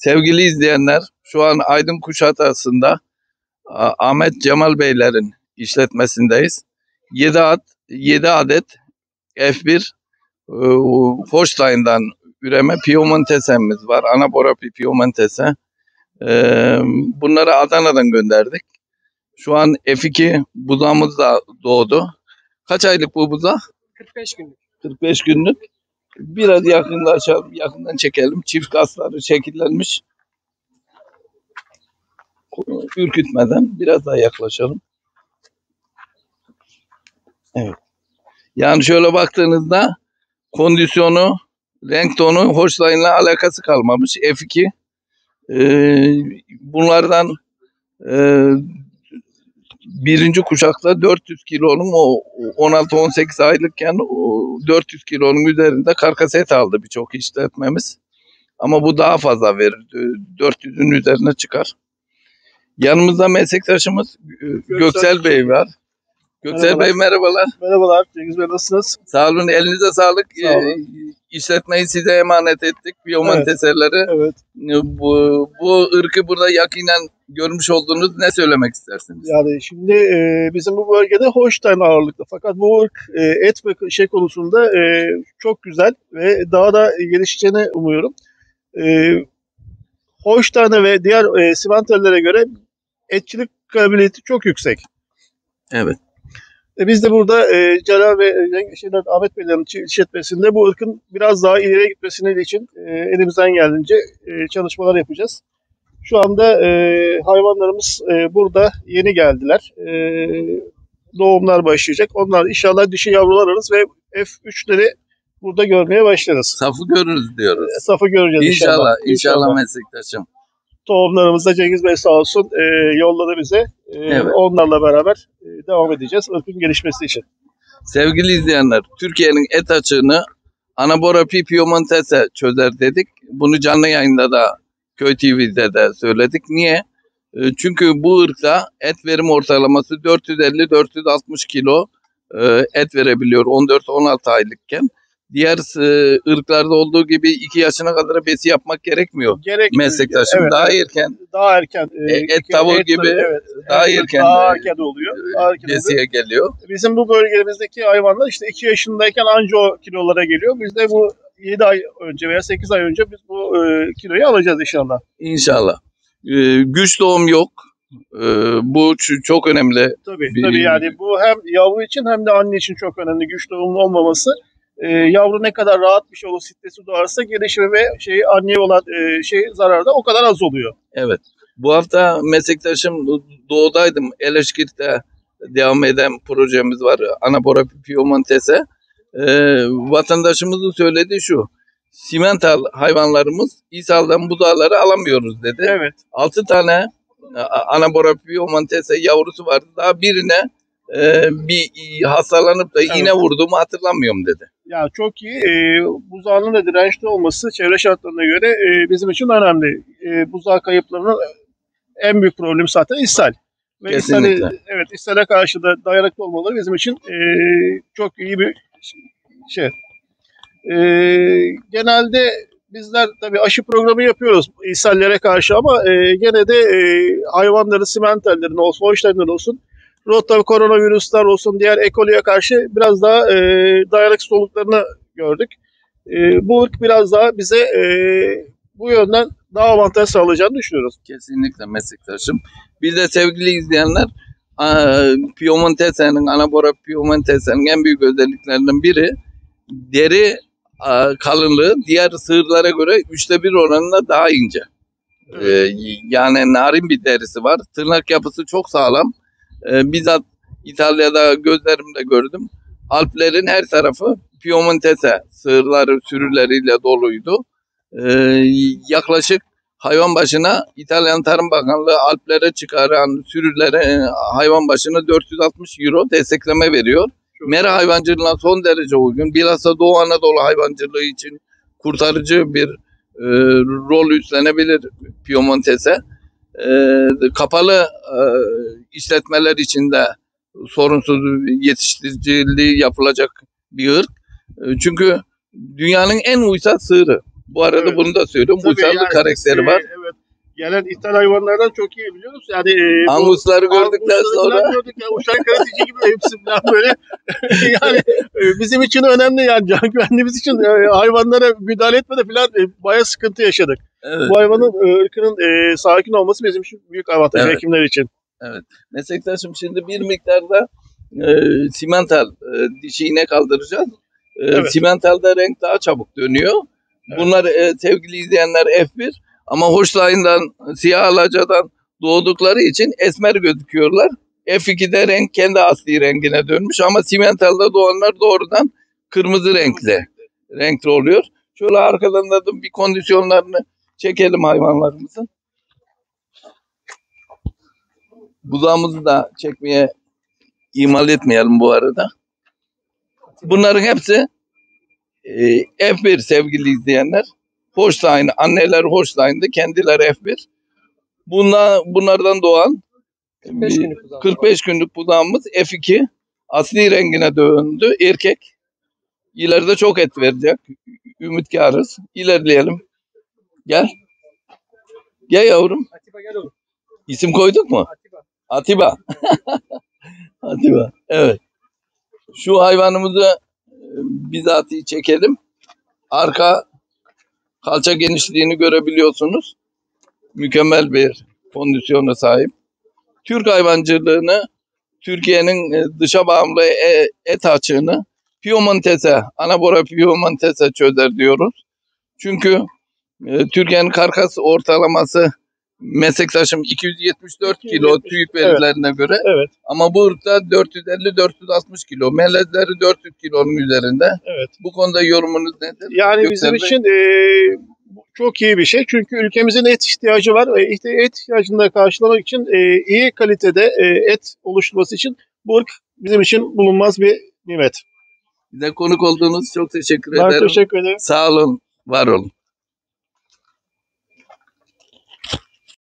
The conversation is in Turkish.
Sevgili izleyenler, şu an Aydın Kuşadası'nda Ahmet Cemal Beylerin işletmesindeyiz. 7 adet F1 Holstein'dan üreme Piemontes'imiz var. Anaborapi Piemontes'e. Bunları Adana'dan gönderdik. Şu an F2 buzağımız da doğdu. Kaç aylık bu buza? 45 günlük. 45 günlük. Biraz yakınlaşalım, yakından çekelim. Çift kasları şekillenmiş. Ürkütmeden biraz daha yaklaşalım. Evet. Yani şöyle baktığınızda kondisyonu, renk tonu Holstein'la alakası kalmamış. F2. Bunlardan birinci kuşakta 400 kilonun o 16-18 aylıkken 400 kilonun üzerinde karkas et aldı birçok işletmemiz. Ama bu daha fazla verir. 400'ün üzerine çıkar. Yanımızda meslektaşımız Göksel Bey var. Göksel Bey merhabalar. Merhabalar Cengiz Bey, nasılsınız? Sağ olun, elinize sağlık. İşletmeyi size emanet ettik. Piemontes'leri. Evet. Bu ırkı burada yakinen görmüş olduğunuz, ne söylemek istersiniz? Yani şimdi bizim bu bölgede Holstein ağırlıklı. Fakat bu ırk et ve şey konusunda çok güzel ve daha da gelişeceğini umuyorum. Holstein'e ve diğer simenterlere göre etçilik kabiliyeti çok yüksek. Evet. Biz de burada Celal ve Ahmet Beylerin işletmesinde bu ırkın biraz daha ileriye gitmesini için elimizden geldiğince çalışmalar yapacağız. Şu anda hayvanlarımız burada yeni geldiler. Doğumlar başlayacak. Onlar inşallah dişi yavrular alırız ve F3'leri burada görmeye başlarız. Safı görürüz diyoruz. Safı göreceğiz inşallah. İnşallah meslektaşım. Tohumlarımız da Cengiz Bey sağ olsun yolladı bize. Evet. Onlarla beraber devam edeceğiz ırkın gelişmesi için. Sevgili izleyenler, Türkiye'nin et açığını Anaborapi Piemontes'e çözer dedik. Bunu canlı yayında da Köy TV'de de söyledik. Niye? Çünkü bu ırkta et verim ortalaması 450-460 kilo et verebiliyor 14-16 aylıkken. Diğer ırklarda olduğu gibi 2 yaşına kadar besi yapmak gerekmiyor. Meslektaşım evet, daha erken et tavuğu gibi evet, daha erken oluyor. besiye geliyor. Bizim bu bölgemizdeki hayvanlar işte 2 yaşındayken anca o kilolara geliyor. Biz de bu 7 ay önce veya 8 ay önce biz bu kiloyu alacağız inşallah. İnşallah. Güç doğum yok. Bu çok önemli. Tabii yani bu hem yavru için hem de anne için çok önemli güç doğumun olmaması. Yavru ne kadar rahat bir şey olur, stresi doğarsa gelişimi ve anneye olan zararı da o kadar az oluyor. Evet. Bu hafta meslektaşım doğudaydım. Eleşkirt'te devam eden projemiz var. Anaborapi Piemontes'e. Vatandaşımızın söylediği şu. Simental hayvanlarımız İshal'dan buzağları alamıyoruz dedi. Evet. 6 tane Anaborapi Piemontes'e yavrusu vardı. Daha birine bir hastalanıp da iğne vurduğumu hatırlamıyorum dedi. Ya çok iyi. Buzağının da dirençli olması çevre şartlarına göre bizim için önemli. Buzağı kayıplarının en büyük problemi zaten ishal. Ve kesinlikle. ishale karşı da dayanıklı olmaları bizim için çok iyi bir şey. Genelde bizler tabii aşı programı yapıyoruz ishallere karşı ama gene de hayvanların, simentallerin olsun, Holstein'lerin olsun, rota koronavirüsler olsun, diğer E. coli'ye karşı biraz daha dayanıksız olduklarını gördük. Bu ırk biraz daha bize bu yönden daha avantaj sağlayacağını düşünüyoruz. Kesinlikle meslektaşım. Bir de sevgili izleyenler, Piemontes'in, Anaborapi Piemontes'in en büyük özelliklerinden biri deri kalınlığı diğer sığırlara göre 1/3 oranında daha ince. Yani narin bir derisi var. Tırnak yapısı çok sağlam. Bizzat İtalya'da gözlerimle gördüm. Alplerin her tarafı Piemontes'e sığırları, sürüleriyle doluydu. Yaklaşık hayvan başına İtalyan Tarım Bakanlığı Alplere çıkaran sürülere hayvan başına 460 euro destekleme veriyor. Mera hayvancılığına son derece uygun. Bilhassa Doğu Anadolu hayvancılığı için kurtarıcı bir rol üstlenebilir Piemontes'e. Kapalı işletmeler içinde sorunsuz yetiştiriciliği yapılacak bir ırk. Çünkü dünyanın en uysal sığırı. Bu arada Evet. bunu da söylüyorum. Tabii Uysallık yani karakteri biz, var. evet. Gelen ithal hayvanlardan çok iyi biliyoruz. Yani Angusları gördükten Angusları sonra falan gördük ya. Uçan karateci gibi hepsi falan böyle. Yani bizim için önemli yani can güvenliğimiz için hayvanlara müdahale etmede falan bayağı sıkıntı yaşadık. evet, Bu hayvanın ırkının sakin olması bizim için büyük avantaj Evet. hekimler için. evet. Meslektaşım şimdi bir miktarda simental dişi inek aldıracağız. Evet. Simentalda renk daha çabuk dönüyor. Evet. Bunlar sevgili izleyenler F1 ama Holstein'dan, siyah alacadan doğdukları için esmer gözüküyorlar. F2'de renk kendi asli rengine dönmüş ama simentalda doğanlar doğrudan kırmızı renkli oluyor. Şöyle arkadan da bir kondisyonlarını çekelim hayvanlarımızın. Buzağımızı da çekmeye ihmal etmeyelim bu arada. Bunların hepsi F1 sevgili izleyenler. Holstein, anneler Holstein'dı, kendileri F1. Bunlardan doğan 45 günlük buzağımız F2. Asli rengine döndü. Erkek. İleride çok et verecek. Ümitkarız. İlerleyelim. Gel. Gel yavrum. Atiba gel oğlum. İsim koyduk mu? Atiba. Atiba. Evet. Şu hayvanımızı bizatihi çekelim. Arka kalça genişliğini görebiliyorsunuz. Mükemmel bir kondisyona sahip. Türk hayvancılığını, Türkiye'nin dışa bağımlı et açığını Piemontese, Anabora Piemontese çözer diyoruz. Çünkü Türkiye'nin karkas ortalaması meslektaşım 274 kilo TÜİK verilerine göre. Evet. Ama burada 450-460 kilo. Melezleri 400 kilonun üzerinde. Evet. Bu konuda yorumunuz nedir? Yani Göksel bizim Bey? için çok iyi bir şey. Çünkü ülkemizin et ihtiyacı var. Et ihtiyacını da karşılamak için iyi kalitede et oluşturması için bu ırk bizim için bulunmaz bir nimet. Bize konuk olduğunuz çok teşekkür Ben ederim. teşekkür ederim. Sağ olun, var olun.